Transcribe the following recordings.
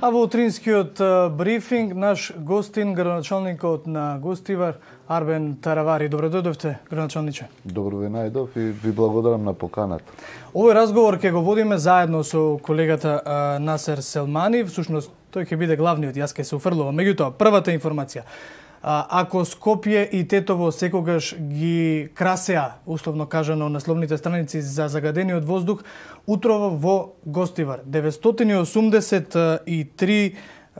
А во утринскиот брифинг наш гостин, градоначалникот на Гостивар, Арбен Таравари. Добро дојдовте, градоначалниче. Добро ве најдов и ви благодарам на поканата. Овој разговор ќе го водиме заедно со колегата Насер Селмани. Всушност, тој ќе биде главниот, јас ќе се уфрлувам. Меѓутоа, првата информација. Ако Скопје и Тетово секогаш ги красеа, условно кажано, насловните страници за загадениот воздух, утрово во Гостивар 983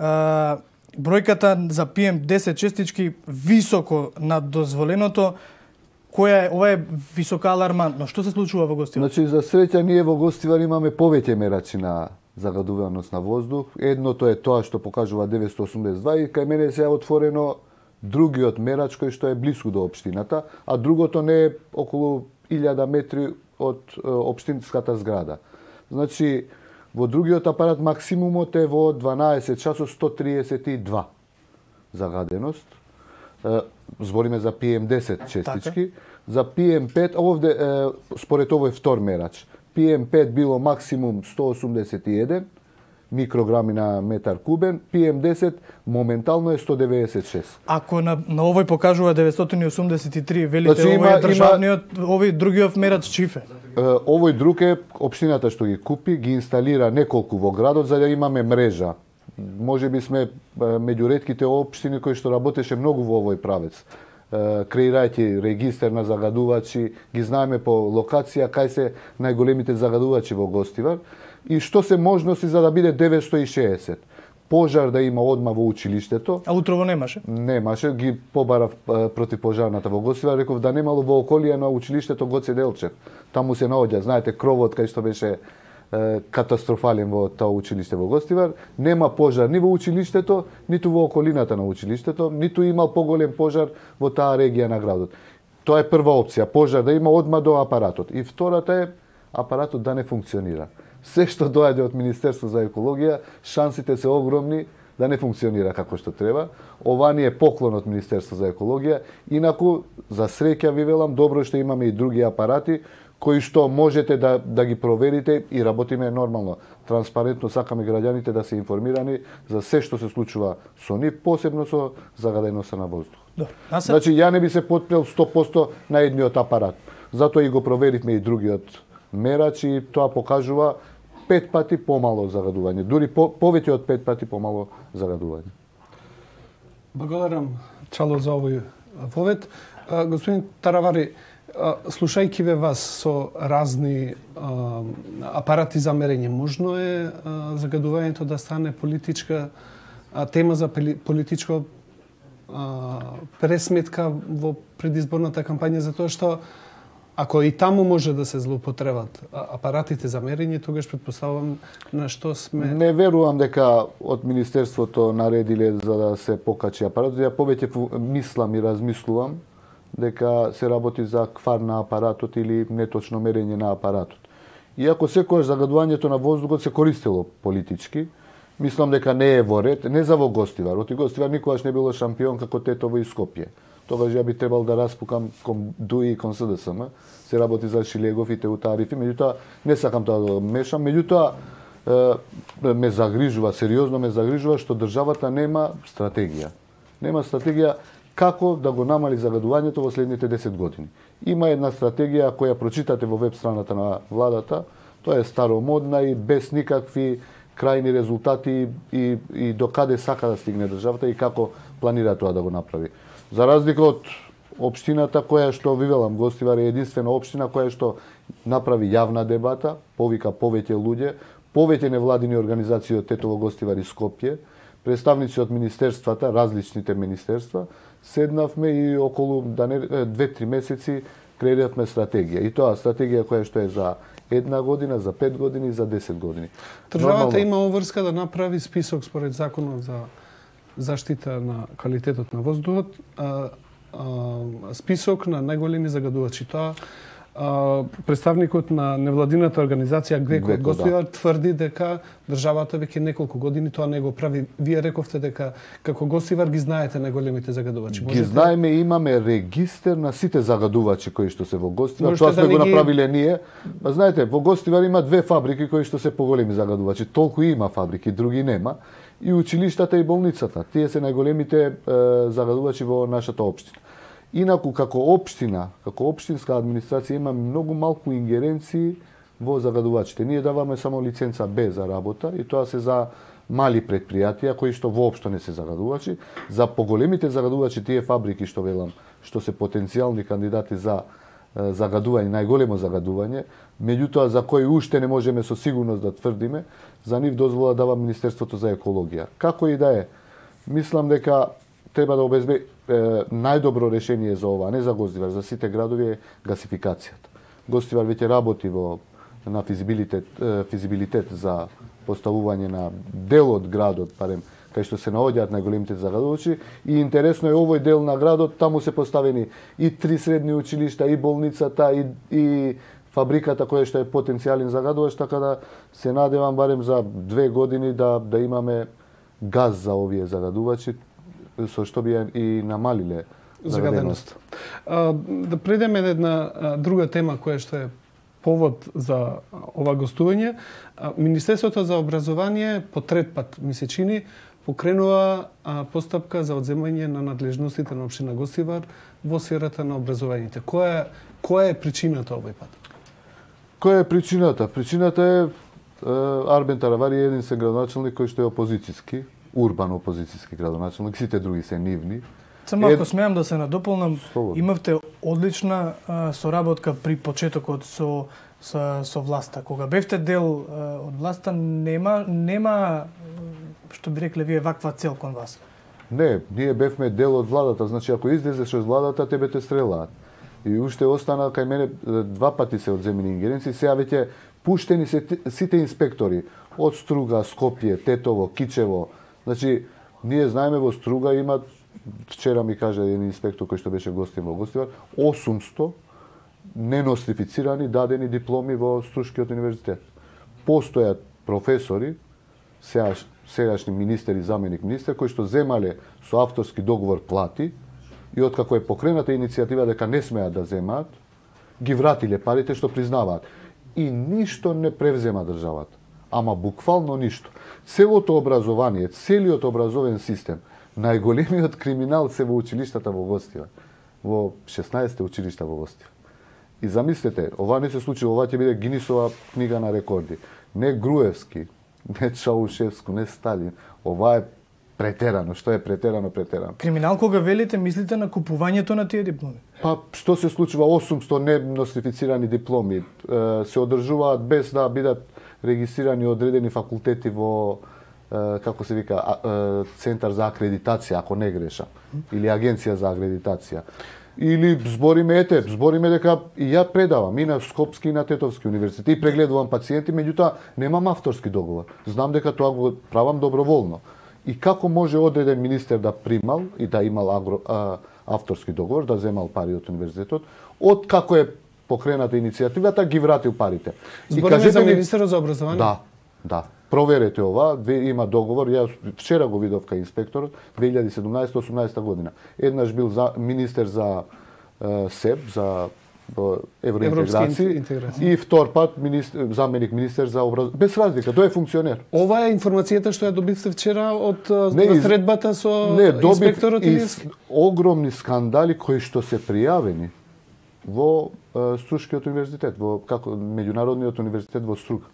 бројката за PM10 честички високо над дозволеното. Ова е висока алармантно. Што се случува во Гостивар? Значи, за среќа ние во Гостивар имаме повеќе мерачи на загадуваност на воздух. Едното е тоа што покажува 982 и кај мене се е отворено другиот мерач кој што е блиску до општината, а другото не е околу 1000 метри од општинската зграда. Значи, во другиот апарат максимумот е во 12 часот 132 загаденост. Збориме за PM10 честички. За PM5, овде, според овој втор мерач, PM5 било максимум 181 микрограми на метар кубен, PM10 моментално е 196. Ако на овој покажува 983, велите, значи, овој е државниот, овој другиот мерач чиф е? Овој друг е општината што ги купи, ги инсталира неколку во градот за да имаме мрежа. Може би сме меѓу ретките општини кои што работеше многу во овој правец. Креирајќи регистер на загадувачи, ги знаеме по локација кај се најголемите загадувачи во Гостивар и што се можности за да биде 960. Пожар да има одма во училиштето. А утрово немаше? Немаше, ги побарав против пожарната во Гостивар, реков да немало во околија на училиштето Гоце Делчев. Таму се наоѓа, знаете, кровот кај што беше катастрофален во тоа училиште во Гостивар. Нема пожар ни во училиштето, ниту во околината на училиштето, ниту имал поголем пожар во таа регија на градот. Тоа е прва опција, пожар да има одма до апаратот. И втората е апаратот да не функционира. Се што доаѓа од Министерство за екологија, шансите се огромни да не функционира како што треба. Ова ни е поклон од Министерство за екологија. Инаку, за среќа ви велам, добро што имаме и други апарати кои што можете да ги проверите и работиме нормално. Транспарентно сакаме граѓаните да се информирани за се што се случува со нив, посебно со загаденоста на воздух. Значи, ја не би се потпрел 100% на едниот апарат. Затоа и го проверивме и другиот мерач и тоа покажува 5 пати помало загадување, дури повеќе од 5 пати помало загадување. Благодарам, Чало, за овој повед. Господин Таравари, слушајќи ве вас со разни апарати за мерење, можно е загадувањето да стане политичка тема за политичка пресметка во предизборната кампања, затоа што ако и таму може да се злоупотребат апаратите за мерење, тогаш претпоставувам на што сме... Не верувам дека од Министерството наредиле за да се покачи апаратот. Ја повеќе мислам и размислувам дека се работи за квар на апаратот или неточно мерење на апаратот. Иако секогаш загадувањето на воздухот се користело политички, мислам дека не е во ред, не за во Гостивар. Оти Гостивар никогаш не било шампион како Тетово и Скопје. Тогаш ја би требал да распукам кон ДУИ и кон СДСМ. Се работи за Шилегов и Теутарифи, меѓутоа не сакам тоа да мешам, меѓутоа ме загрижува, сериозно ме загрижува што државата нема стратегија. Нема стратегија како да го намали загадувањето во следните 10 години. Има една стратегија која прочитате во веб страната на владата, тоа е старомодна и без никакви крајни резултати и до каде сака да стигне државата и како планира тоа да го направи. За разлика од општината која што ви велам, Гостивар е единствена општина која што направи јавна дебата, повика повеќе луѓе, повеќе невладини организации од Тетово, Гостивар и Скопје, представници од министерствата, различните министерства, седнавме и околу 2-3 месеци креиравме стратегија. И тоа стратегија која што е за 1 година, за 5 години и за 10 години. Државата има обврска да направи список според законот за заштита на квалитетот на воздухот, список на најголеми загадувачи. Тоа Представникот на невладината организација Греко Греко, Гостивар тврди дека државата веќе неколку години тоа не го прави. Вие рековте дека како Гостивар ги знаете најголемите загадувачи. Ги знаеме, имаме регистер на сите загадувачи кои што се во Гостивар. Можете Тоа сме да го ни ги- направиле ние. Па знаете, во Гостивар има 2 фабрики кои што се поголеми загадувачи. Толку има фабрики, други нема. И училиштата и болницата. Тие се најголемите загадувачи во нашата општина. Инаку, како општина, како општинска администрација има многу малку ингеренции во загадувачите. Ние даваме само лиценца Б за работа и тоа се за мали предпријатија кои што воопшто не се загадувачи. За поголемите загадувачи, тие фабрики што велам, што се потенцијални кандидати за загадување, најголемо загадување, меѓутоа за кои уште не можеме со сигурност да тврдиме, за нив дозвола дава Министерството за екологија. Како и да е, мислам дека треба да обезбеди најдобро решение за ова, не за Гостивар, за сите градови е гасификацијата. Гостивар веќе работи на физибилитет за поставување на дел од градот, барем кај што се наоѓаат најголемите загадувачи, и интересно е овој дел на градот, таму се поставени и 3 средни училишта, и болницата, и фабриката која што е потенцијален загадувач, така да се надевам барем за 2 години да имаме газ за овие загадувачи, со што би и намалиле загаденост. Да предеме една друга тема која што е повод за ова гостување. Министерството за образование по трет пат, ми се чини, покренува постапка за одземање на надлежностите на општина Гостивар во сферата на образованието. Која е причината овој пат? Која е причината? Причината е Арбен Таравари е единствен градоначалник кој што е опозицијски, урбан опозицијски градоначалник, сите други се нивни. Само ако смеам да се надополнам, имавте одлична соработка при почетокот со власта. Кога бевте дел од власта, нема што би рекле вие ваква цел кон вас. Не, ние бевме дел од владата, значи ако излезеш од владата, тебе те стрелаат. И уште остана кај мене 2 пати се одземени ингеренции, сега веќе пуштени се сите инспектори од Струга, Скопје, Тетово, Кичево. Значи, ние знаеме во Струга има, вчера ми каже еден инспектор кој што беше гостин во Гостивар, 800 ненострифицирани дадени дипломи во Струшкиот универзитет. Постојат професори, сегашни министер и заменик министер, кои што земале со авторски договор плати, и откако е покрената иницијатива дека не смеат да земаат, ги вратиле парите што признаваат. И ништо не превзема државата. Ама буквално ништо. Целото образование, целиот образовен систем, најголемиот криминал се во училиштата во Гостивар. Во 16 училишта во Гостивар. И замислете, ова не се случи, ова ќе биде Гинисова книга на рекорди. Не Груевски, не Чаушевско, не Сталин. Ова е претерано. Што е претерано? Криминал кога велите, мислите на купувањето на тие дипломи? Па, што се случува? 800 ненострифицирани дипломи се одржуваат без да бидат регистрирани одредени факултети во, како се вика, Центар за акредитација, ако не грешам, или Агенција за акредитација. Или збориме дека и ја предавам и на Скопски и на Тетовски универзитет и прегледувам пациенти, меѓутоа немам авторски договор. Знам дека тоа го правам доброволно. И како може одреден министер да примал и да имал авторски договор, да земал пари од универзитетот, од како е покрената иницијативата, ги вратил парите. Збориме за министерот за образование? Да. Проверете ова, има договор, ја вчера го видов кај инспекторот, 2017-18 година. Еднаш бил министер за СЕП, за евроинтеграција, и втор пат заменик министер за образование. Без разлика, тој е функционер. Ова е информацијата што ја добивте вчера од средбата со инспекторот? Не, добив огромни скандали кои што се пријавени во Струшкиот универзитет, во Меѓународниот универзитет во Струга.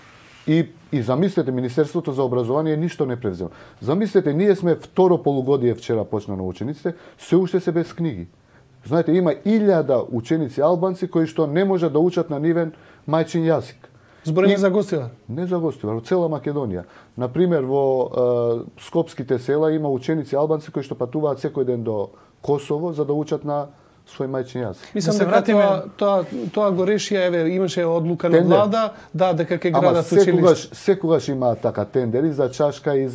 И замислете, Министерството за образование ништо не превзема. Замислете, ние сме второ полугодие вчера почна на учениците, се уште се без книги. Знаете, има 1000 ученици албанци кои што не можат да учат на нивен мајчин јазик. Збориме за Гостивар? Не за Гостивар, во цела Македонија. Например, во скопските села има ученици албанци кои што патуваат секој ден до Косово за да учат на свој мајчин јазик. Мислам дека тоа го решија, имаше одлука на влада, дека ќе градат училиште. Секогаш имаат така тендери за чашка и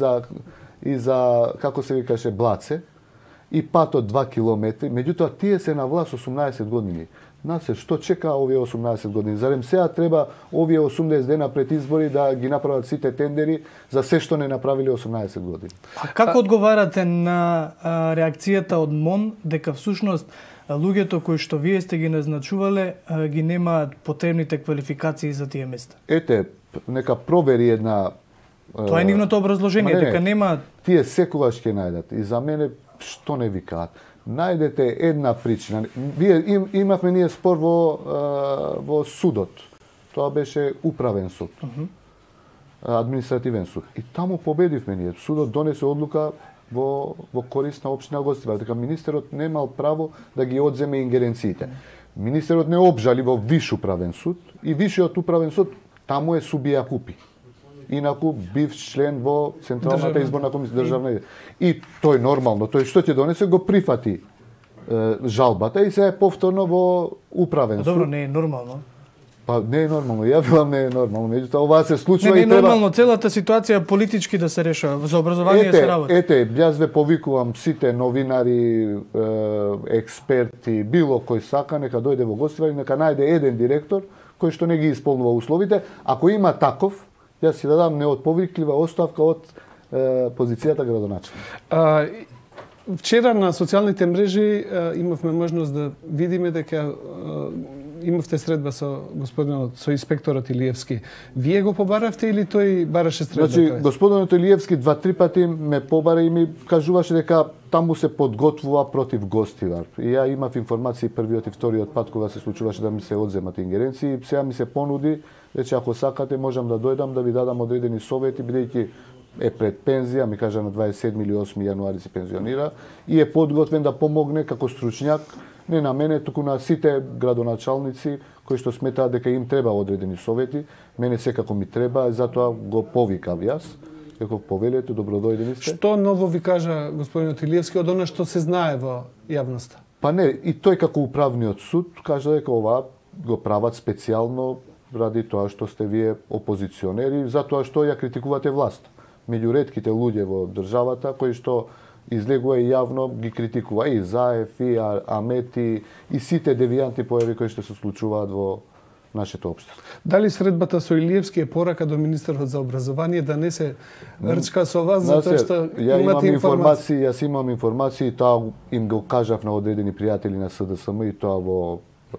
за како се викаше, блаце, и патот 2 километри. Меѓутоа, тие се на власт 18 години. Знаете, што чека овие 18 години? Зарем сега треба овие 80 дена пред избори да ги направат сите тендери за се што не направиле 18 години? А како одговарате на реакцијата од МОН дека всушност луѓето кои што вие сте ги назначувале ги немаат потребните квалификации за тие места? Ете, нека провери една... Тоа е нивното образложение, дека немаат... Тие секогаш ќе најдат. И за мене, што не викаат? Најдете една причина. Имавме ние спор во судот. Тоа беше управен суд. Административен суд. И таму победивме ние. Судот донесе одлука во корист на општина Гостивар, дека министерот немал право да ги одземе ингеренциите. Министерот не обжали во Виш управен суд и Вишиот управен суд таму е субија купи. Инаку бив член во Централната изборна комисија државна. И тој нормално, тој што ќе донесе го прифати жалбата и се е повторно во управен суд. Добро, не е нормално. Па не е нормално, ја велам не е нормално, меѓутоа ова се случува не и треба... нормално целата ситуација политички да се решава, за образование се работи. Ете, јас ве повикувам сите новинари, експерти, било кој сака, нека дојде во Гостивар и нека најде еден директор кој што не ги исполнува условите. Ако има таков, јас си дадам неотповиклива оставка од позицијата градоначелник. Вчера на социјалните мрежи имавме можност да видиме дека имавте средба со господинот, со инспекторот Илиевски. Вие го побаравте или тој бараше средба? Значи, господинот Илиевски 2-3 пати ме побара и ми кажуваше дека таму се подготвува против Гостивар. И ја имав информации првиот и вториот пат кога се случуваше да ми се одземат ингеренции. Сега ми се понуди, рече ако сакате можам да дојдам да ви дадам одредени совети, бидејќи е пред пензија, ми кажа на 27 или 8 јануари се пензионира и е подготвен да помогне како стручњак не на мене, туку на сите градоначалници кои што сметаат дека им треба одредени совети. Мене секако ми треба, и затоа го повикав јас. Како повелете, добродојдени сте. Што ново ви кажа господинот Илиевски од она што се знае во јавноста? Па не, и тој како управниот суд кажа дека ова го прават специјално ради тоа што сте вие опозиционери, затоа што ја критикувате власт. Меѓу ретките луѓе во државата кои што излегува и јавно ги критикува и Заев, и Амети, и сите девијанти појави кои што се случуваат во нашето општество. Дали средбата со Илиевски е порака до министерот за образование да не се рчка со вас затоа што имате информации? Јас имам информации, тоа им го кажав на одредени пријатели на СДСМ и тоа во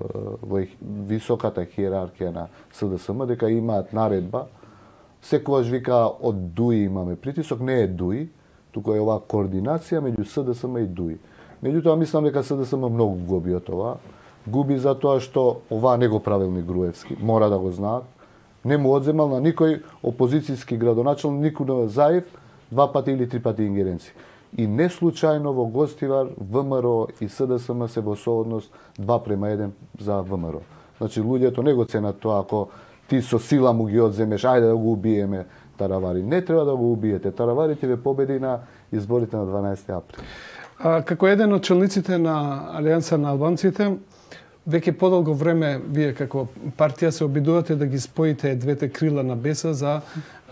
високата хиерархија на СДСМ дека имаат наредба. Секогаш вика од ДУИ имаме притисок, не е ДУИ, туку е оваа координација меѓу СДСМ и ДУИ. Меѓутоа мислам дека СДСМ многу губи од ова. Губи затоа што ова не го правил ни Груевски, мора да го знаат. Не му одземал на никој опозицијски градоначелник, никој на Заев, 2 пати или 3 пати ингеренции. И не случајно во Гостивар ВМРО и СДСМ се во соодност 2:1 за ВМРО. Значи луѓето не го ценат тоа ако ти со сила му ги одземеш, ајде да го убиеме Таравари. Не треба да го убиете. Таравари ќе ве победи на изборите на 12 април. Како еден од челниците на Алијанса на албанците, веќе подолго време вие како партија се обидувате да ги споите двете крила на БЕСА за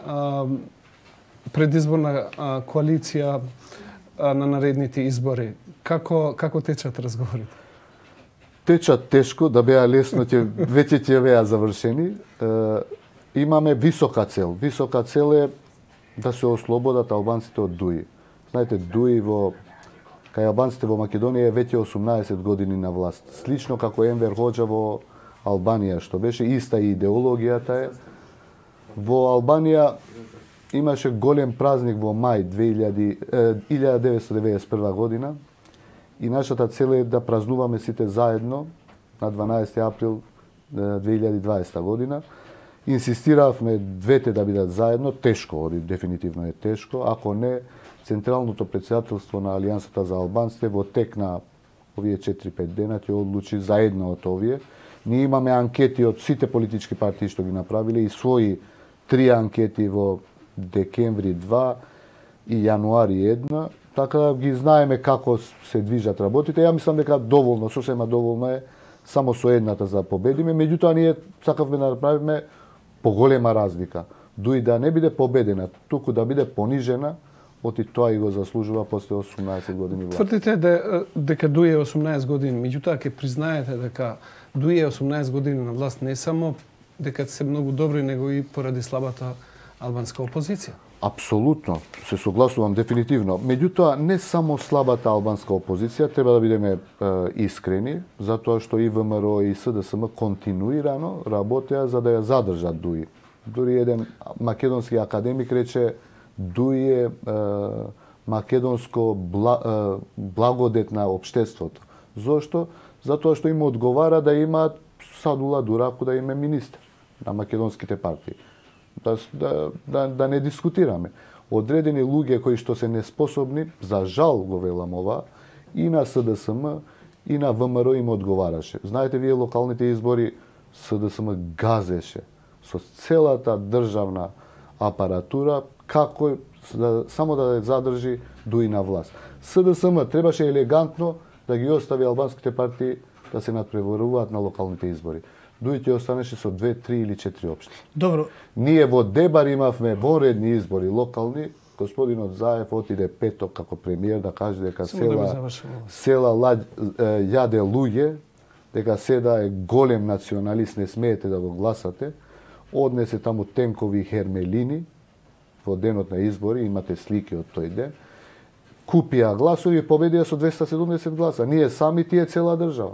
предизборна коалиција на наредните избори. Како течат разговорите? Течат тешко, да беа лесно, веќе ќе беа завршени. Имаме висока цел. Висока цел е да се ослободат албанците од ДУИ. Знаете, ДУИ кај албанците во Македонија е веќе 18 години на власт. Слично како Енвер Хоџа во Албанија, што беше иста и идеологијата е. Во Албанија имаше голем празник во мај 1991 година и нашата цел е да празнуваме сите заедно на 12 април 2020 година. Инсистиравме двете да бидат заедно, тешко, дефинитивно е тешко, ако не, Централното председателство на Алијансата за албанците во тек на овие 4-5 дена ќе одлучи за една од овие. Ние имаме анкети од сите политички партии што ги направиле и своји 3 анкети во декември 2 и јануари 1, така да ги знаеме како се движат работите. Ја мислам дека доволно, сосема доволно е само со едната за победиме, меѓутоа ние сакавме да направиме поголема разлика. ДУИ да не биде победена, туку да биде понижена оти тоа и го заслужува после 18 години власт. Тврдите дека Дуи е 18 години, меѓутоа ќе признаете дека Дуи е 18 години на власт не само дека се многу добри, него и поради слабата албанска опозиција. Апсолутно, се согласувам дефинитивно. Меѓутоа, не само слабата албанска опозиција, треба да бидеме искрени, затоа што и ВМРО и СДСМ континуирано работеа за да ја задржат Дуи. Дури еден македонски академик рече Дуи е македонско благодет на општеството. Зошто? Затоа што им одговара да имаат Садула Дурабко да им е министер на македонските партии. Да не дискутираме. Одредени луѓе кои што се неспособни, за жал го велам ова, и на СДСМ, и на ВМРО им одговараше. Знаете, вие локалните избори СДСМ газеше со целата државна апаратура, како само да ја задржи Дуи на власт. СДСМ требаше елегантно да ги остави албанските партии да се надпреваруваат на локалните избори. Дуи ќе останеше со 2, 3 или 4 општини. Добро. Ние во Дебар имавме вонредни избори локални. Господинот Заев отиде петок како премиер да каже дека села јаде луѓе, дека седа е голем националист, не смеете да го гласате. Однесе таму тенкови хермелини во денот на избори, имате слики од тој ден. Купија гласови и победија со 270 гласа. Ние сами тие цела држава.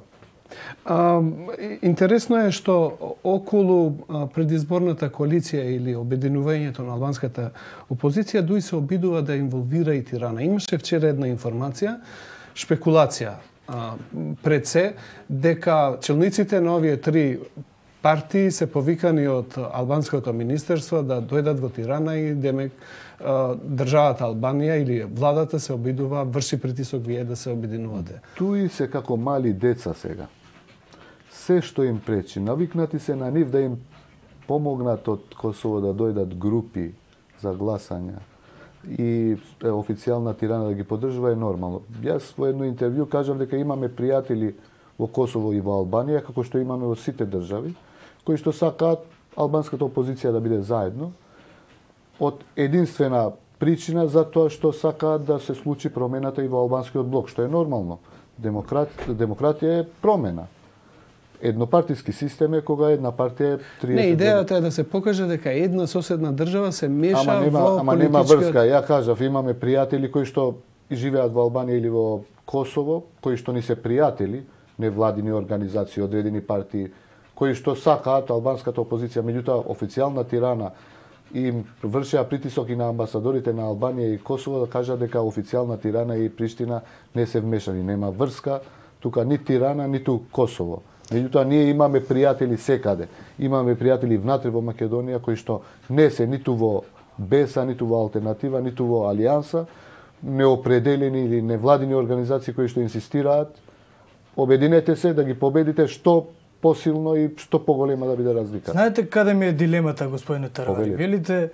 Интересно е што околу предизборната коалиција или обединувањето на албанската опозиција Дуи се обидува да инволвира и Тирана. Имаше вчера една информација, шпекулација пред се, дека челниците на овие три партии се повикани од албанското министерство да дојдат во Тирана и демек државата Албанија или владата се обидува, врши притисок вие да се обединувате. Туи се како мали деца сега. Се што им пречи, навикнати се на нив да им помогнат од Косово да дојдат групи за гласања и официјална Тирана да ги поддржува е нормално. Јас во едно интервју кажав дека имаме пријатели во Косово и во Албанија, како што имаме во сите држави, кои што сакаат албанската опозиција да биде заедно, од единствена причина за тоа што сакаат да се случи промената и во албанскиот блок, што е нормално. Демократија е промена. Еднопартиски систем е кога една партија е 30 Не, идејата е да се покаже дека една соседна држава се меша во политичкиот... Ама нема врска. Ја кажав, имаме пријатели кои што живеат во Албанија или во Косово, кои што ни се пријатели, невладини организации, одредени партии, кои што сакаат албанската опозиција, меѓутоа официјална Тирана им вршеа притисок и на амбасадорите на Албанија и Косово да кажат дека официјална Тирана и Приштина не се вмешани. Нема врска, тука ни Тирана, ниту Косово. Меѓутоа, ние имаме пријатели секаде. Имаме пријатели внатре во Македонија кои што не се ниту во БЕСА, ниту во Алтернатива, ниту во Алијанса, неопределени или невладини организации кои што инсистираат. Обединете се да ги победите што посилно и што поголема да биде разлика. Знаете каде ми е дилемата, господине Тарвари? Велите,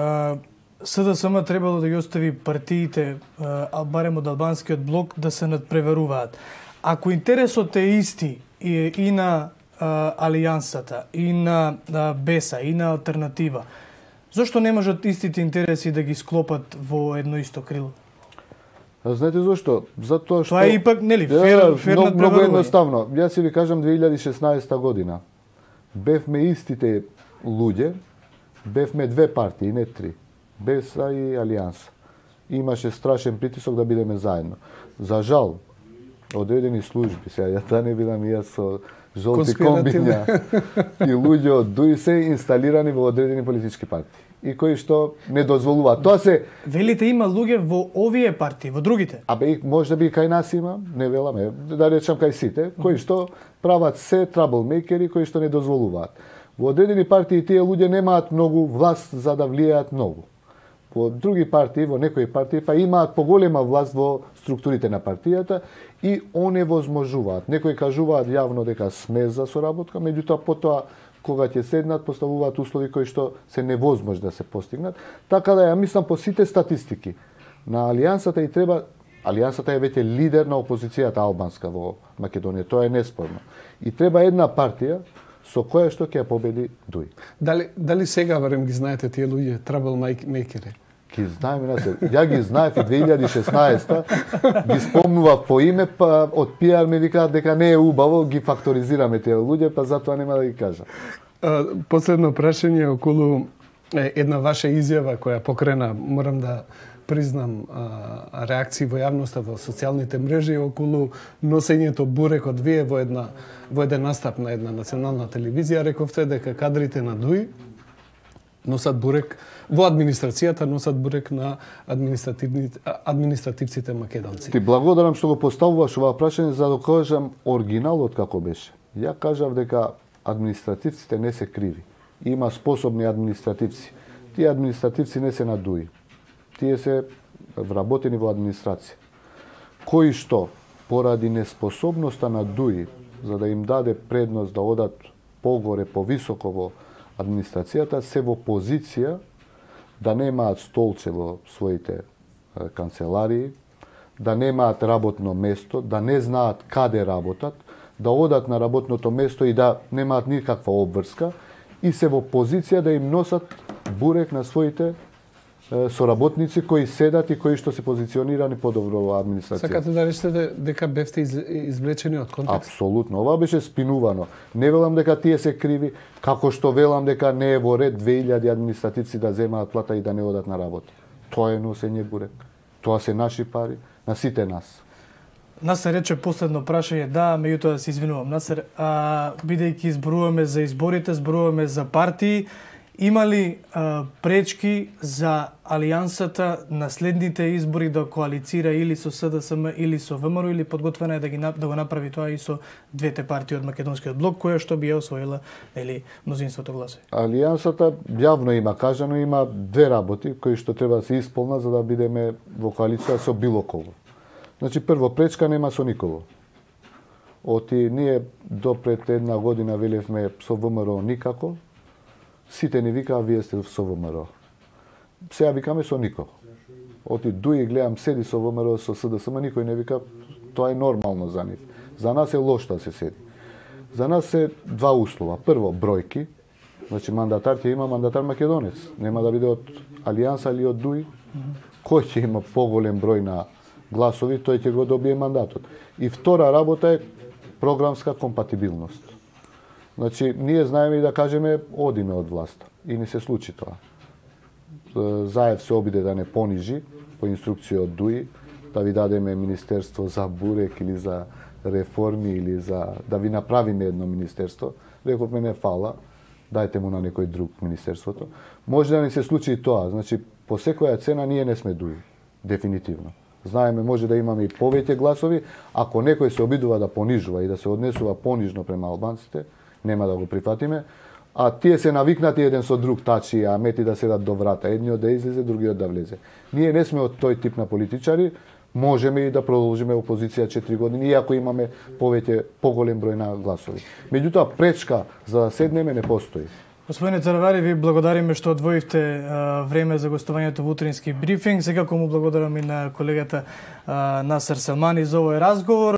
СДСМ требало да ги остави партиите, барем од албанскиот блок, да се надпреваруваат. Ако интересот е исти и на Алијансата, и на БЕСА, и на Алтернатива, зошто не можат истите интереси да ги склопат во едно исто крило? Знаете зошто? Затоа што... Тоа е ипак, нели, фер надпреварување. Многу едноставно. Јас си ви кажам 2016 година. Бевме истите луѓе, бевме две партии, не три. БЕСА и Алијанса. Имаше страшен притисок да бидеме заедно. За жал, одредени служби, сега да не бидам и јас со жолти комбиња, и луѓе од Дуи се инсталирани во одредени политички партии и кои што не дозволуваат. Тоа се... Велите има луѓе во овие партии, во другите? Може би кај нас има, не веламе, да речам кај сите, кои што прават се траблмейкери, кои што не дозволуваат. Во одредени партии тие луѓе немаат многу власт за да влијаат многу. Во други партии, во некои партии, па имаат поголема власт во структурите на партијата и оневозможуваат. Некои кажуваат јавно дека сме за соработка, меѓутоа потоа кога ќе седнат, поставуваат услови кои што се невозможни да се постигнат. Така да ја мислам по сите статистики. На Алијансата и треба... Алијансата е веќе лидер на опозицијата албанска во Македонија. Тоа е неспорно. И треба една партија со која што ќе победи Дуи. Дали сега барем ги знаете тие луѓе, траблмейкери? Ги знаеме на се. Ја ги знаев и 2016-та, ги спомнував по име, па од пиар ми викаат дека не е убаво, ги факторизираме тие луѓе, па затоа нема да ги кажам. Последно прашање околу една ваша изјава која покрена, морам да признам, реакции во јавноста во социјалните мрежи околу носењето бурек од вие во еден настап на една национална телевизија. Рековте дека кадрите на ДУИ носат бурек во администрацијата, носат бурек на административците македонци. Ти благодарам што го поставуваш ова прашање за да кажам оригиналот како беше. Ја кажав дека административците не се криви. Има способни административци. Тие административци не се на ДУИ. Тие се вработени во администрација. Кои што поради неспособноста на ДУИ за да им даде предност да одат погоре, повисоко во администрацијата, се во позиција да немаат столче во своите канцеларии, да немаат работно место, да не знаат каде работат, да одат на работното место и да немаат никаква обврска и се во позиција да им носат бурек на своите соработници кои седат и кои што се позиционирани подобро во администрацијата. Сакате да речете дека бевте извлечени од контекст? Апсолутно. Ова беше спинувано. Не велам дека тие се криви, како што велам дека не е во ред 2000 административци да земаат плата и да не одат на работа. Тоа е носење бурек. Тоа се наши пари, на сите нас. Насер рече последно прашање, да, меѓутоа да се извинувам. Насер, бидејќи зборуваме за изборите, зборуваме за партии, има ли пречки за алијансата на следните избори да коалицира или со СДСМ или со ВМРО, или подготвена е да го направи тоа и со двете партии од македонскиот блок, која што би ја освоила мнозинството гласови? Алијансата јавно има кажано, има две работи кои што треба да се исполнат за да бидеме во коалиција со било кого. Значи, прво, пречка нема со никого. Оти ние допред една година велевме со ВМРО никако, сите ни викаа вие сте со ВМРО. Сега викаме со никого. Оти ДУИ гледам седи со ВМРО, со СДСМ, никој не вика, тоа е нормално за нив. За нас е лошо да се седи. За нас е два услова. Прво, бројки. Значи, мандатар ќе има мандатар македонец. Нема да биде од Алијанса или од ДУИ. Кој ќе има поголем број на гласови, тој ќе го добие мандатот. И втора работа е програмска компатибилност. Значи, ние знаеме и да кажеме одиме од власта. И не се случи тоа. Заев се обиде да не понижи по инструкција од ДУИ, да ви дадеме министерство за бурек или за реформи или за да ви направиме едно министерство. Рековме не фала, дајте му на некој друг министерството. Може да не се случи и тоа. Значи, по секоја цена ние не сме ДУИ. Дефинитивно. Знаеме, може да имаме и повеќе гласови, ако некој се обидува да понижува и да се однесува понижно према албанците, нема да го прифатиме, а тие се навикнати еден со друг тачи, а мети да седат до врата, едниот да излезе, другиот да влезе. Ние не сме од тој тип на политичари, можеме и да продолжиме опозиција 4 години, иако имаме поголем број на гласови. Меѓутоа, пречка за да седнеме не постои. Господине Царевари, ви благодариме што одвоивте време за гостувањето во утрински брифинг. Секако му благодарам и на колегата Насер Селмани за овој разговор.